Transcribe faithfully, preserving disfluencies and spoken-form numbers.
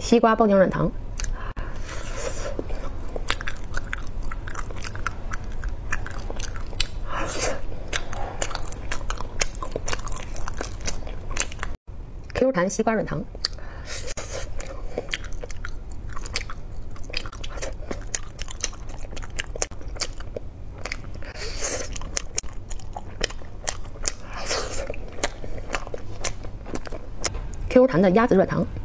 西瓜爆浆软糖。 Q 弹西瓜软糖， Q 弹的鸭子软糖。